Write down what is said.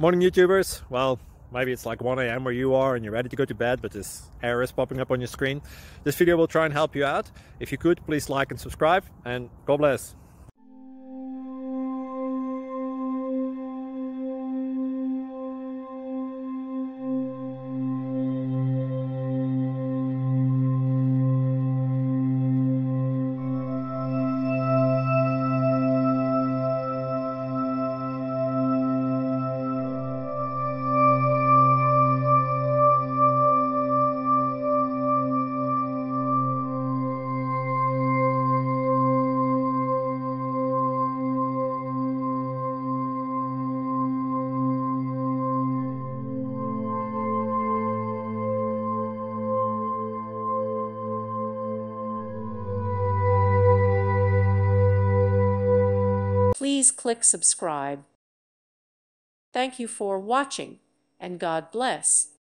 Morning YouTubers. Well, maybe it's like 1 a.m. where you are and you're ready to go to bed, but this error is popping up on your screen. This video will try and help you out. If you could, please like and subscribe, and God bless. Please click subscribe. Thank you for watching, and God bless.